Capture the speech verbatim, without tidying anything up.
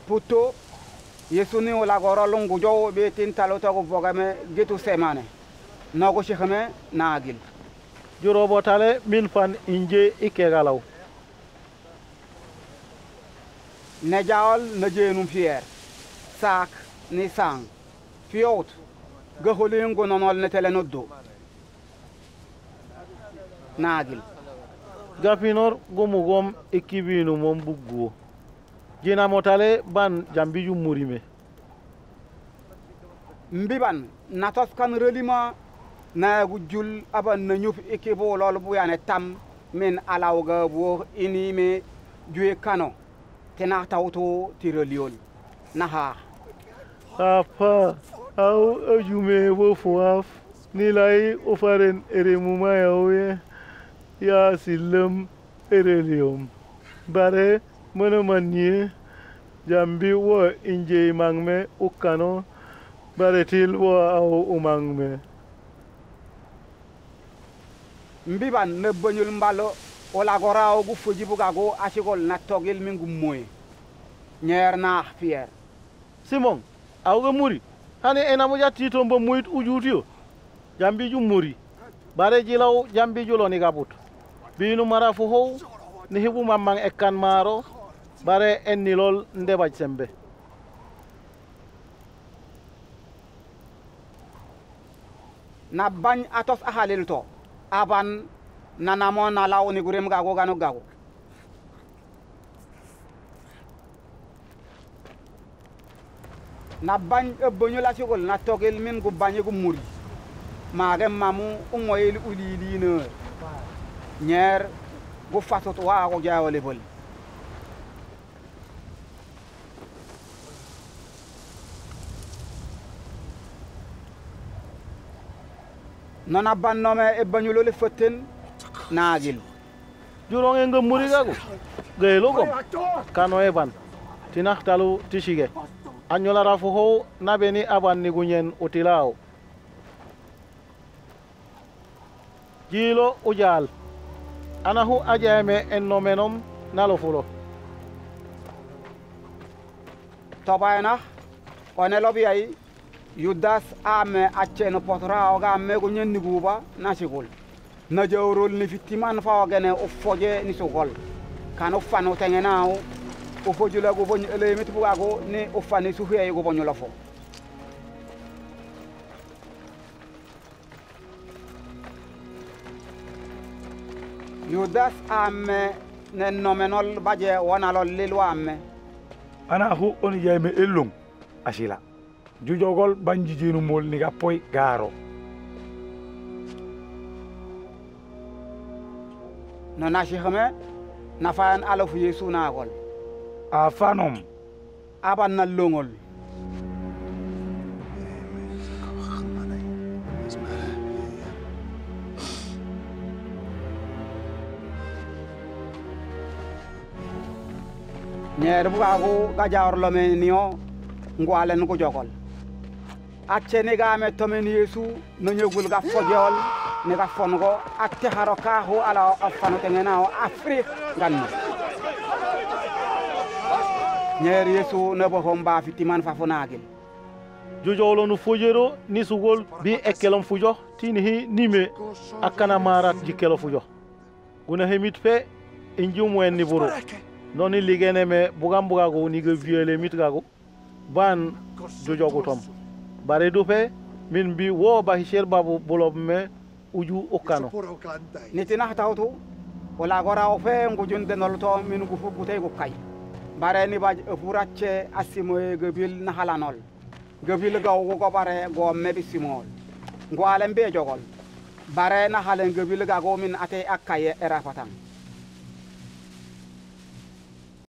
puto Yesu ni wala goro lungu jo be tin talo to go vogame gitu semane nogo shekame naagil jurobo tale min fan inje ikegalaw ne jaol ne jenum fier sak ni sang fiot ga holingo nonol ne tele noddo naagil gafinor gomugom ekibinu mom buggo jina motale ban jambiju murime mbiban natos kan relima na gujul aban na ñuf ekibo lol bu yane tam min alawga bo inime juye kano tena tawto tiroliol naha apa au ajume wo foaf nilai ofaren eremuma yawe ya silam erelium bare mana manye jambi wo inje mangme ukano bare til wo au umangme mbiban ne banyul mbalo wala goraaw gu fuji bugago asigol na togel mingu moy nyer na fier simon awga muri hani enamu jatti to mbo muyit ujutio jambi ju muri bare jilaw jambi julo ni gabut binu mara fu ho ni hebu mamang ekkan maro bare enni lol ndebaj sembe na bañ atos ahalil to aban nanamo na law ni gurem gago gano gago na bañ ebonyo la sigol na togel min gu bañe gu muri maage mamu umoyel ulili ne nyer gu fatot wa go jaawale bol nona bannome e bañulo le foten naagil juronge nga muri gago gaylo gom kano e ban tinax talu tishige anyola rafu ho nabeni aban ni gunyen utilao jilo ujal anahu ajame en nomenom nalo fulo tobayna onelo biyay yudas ame acheno potra oga me go nyen niguba na sigol na jawrol ni fitiman fa ogene o foje ni sugol kan o fano tengenaaw o fojula go bon ele mit bugago ni o fani su fiye go bonyo la fo yudas ame ne nomenol baje wona lol lilu ame ana hu on yayme elung asila jujogol banji jinu mol ni ga poy garo no na shihame na fayan alafu yesu na gol a fanom aban na longol nyer bugago ga jawrlo me niyo ngwalen ko jokol acce ga me tomen yesu no nyegul ga fojol ne ga fongo atte haroka ho ala afano tengena o afri ganno nyer yesu ne bo homba fitiman fa fonagel jojolo no fojero ni sugol bi ekkelom fujo tini hi nime akana marat jikelo fujo guna hemit fe injum wen ni buru noni ligene me bugam bugago ni ga viole mit gago ban jojogo tom bare dupe min bi wo ba hisher babu bulob me uju okano nitina tawtu wala gora o fe ngujunde nolto min gu fugu tay gu kay bare ni ba furace asimo gebil na halanol gebil gaw go bare go mebi simol ngwalen be jogol bare na halen gebil gago min ate akaye era patang